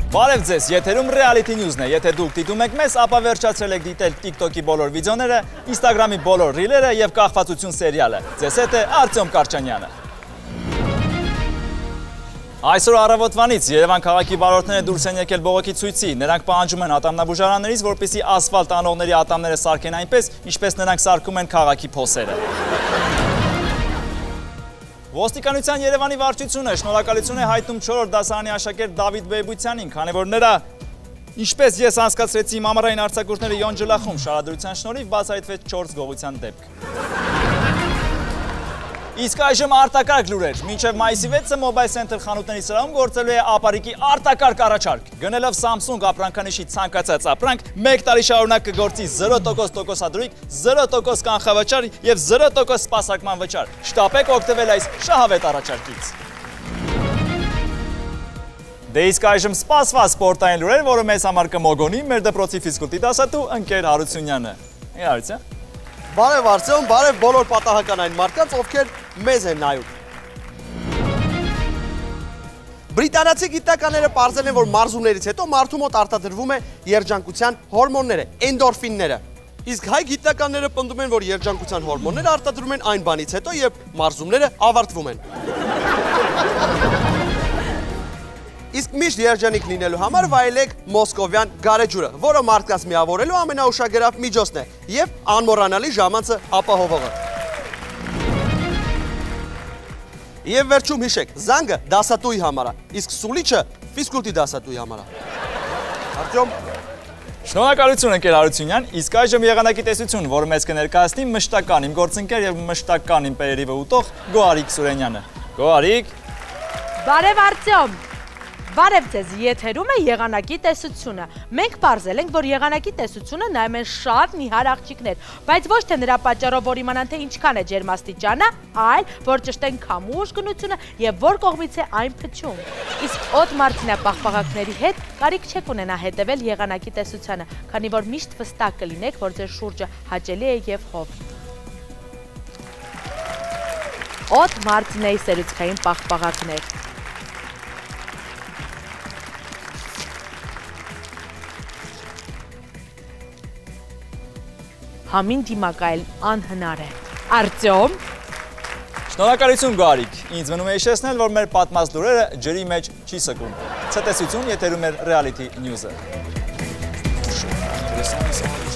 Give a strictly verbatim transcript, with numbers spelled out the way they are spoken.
Բարև ձեզ, եթերում Reality News-ն է, եթե դուք դիտում եք մեզ, ապա վերջացրել եք դիտել TikTok-ի բոլոր վիդեոները, Instagram-ի բոլոր ռիլերը և կախվածություն սերիալը։ Ձեզ հետ է Արտյոմ Կարճանյանը։ Այսօր առավոտվանից Երևան քաղաքի վարորդները դուրս են եկել բողոքի ցույցի, նրանք պահանջում են ատամնաբուժարաններից, որպեսզի ասֆալտ անողների ատամները սարքեն այնպես, ինչպես նրանք սարքում են քաղաքի փոսերը։ Ոստիկանության Երևանի վարչությունը շնորհակալություն է հայտնում չորրորդ դասարանի աշակերտ Դավիթ Բեյբությանին, քանի որ նրա, ինչպես ես անցկացրեցի իմ ամառային արձակուրդները Յոն Ջլախում, շարադրության շնորհիվ բացահայտվեց չորս գողության դեպք։ Իսկ այժմ արտակարգ լուրեր, մինչև մայիսի վեցը Mobile Center խանութների սրահում գործելու է ապարիկի արտակարգ առաջարկ։ Գնելով Samsung ապրանքանիշի ցանկացած ապրանք, մեկ տարի շարունակ կգործի զրո տոկոս տոկոսադրույք, զրո տոկոս կանխավճար և զրո տոկոս սպասարկման վճար։ Շտապեք օգտվել այս շահավետ առաջարկից։ Դե իսկ այժմ սպասված սպորտային լուրեր, որը մեզ համար կմոգոնի մեր դպրոցի ֆիզկուլտի դասատու ընկեր Հարությունյանը։ Հարություն։ Բարև Արսեն, բարև բոլոր պատահական այն մարդկանց, ովքեր մեզ են նայում։ Բրիտանացի գիտնականները պարզել են, որ մարզումներից հետո մարդու մոտ արտադրվում է երջանկության հորմոնները, էնդորֆինները։ Իսկ հայ գիտնականները պնդում են, որ երջանկության հորմոնները արտադրում են այն բանից հետո, երբ մարզումները ավարտվում են։ Իսկ միշտ երջանիկ լինելու համար վայելեք մոսկովյան գարեջուրը, որը մարդկանց միավորելու ամենաուշագրավ միջոցն է և անմոռանալի ժամանցը ապահովողը։ Եվ վերջում հիշեք, զանգը դասատուի համար է, իսկ սուլիչը ֆիզկուլտի դասատուի համար է։ Արտյոմ։ Շնորհակալություն ընկեր Հարությունյան, իսկ այժմ եղանակի տեսություն, որը մեզ կներկայացնի մշտական իմ գործընկեր և մշտական իմ պերերիվը ուտող Գոհարիկ Սուրենյանը։ Գոհարիկ։ Բարև Արտյոմ։ Բարև ձեզ, եթերում է եղանակի տեսությունը։ Մենք պարզել ենք, որ եղանակի տեսությունը նայում են շատ նիհար աղջիկներ, բայց ոչ թե նրա պատճառով, որ իմանան, թե ինչքան է ջերմաստիճանը, այլ որ ճշտեն քամու ուժգնությունը և որ կողմից է այն փչում։ Իսկ օդ մարտինապաղպաղակների հետ կարիք չեք ունենա հետևել եղանակի տեսությանը, քանի որ միշտ վստահ կլինեք, որ ձեր շուրջը հաճելի է և հով։ Օդ մարտինեի սերուցքային պաղպաղակներ։ Համին դիմակայել անհնար է։ Արտյոմ։ Շնորհակալություն Գոհարիկ, ինձ մնում է հիշեցնել, որ մեր պատմած լուրերը ջրի մեջ չի սկում։ Ցտեսություն եթերում էր Reality News-ը։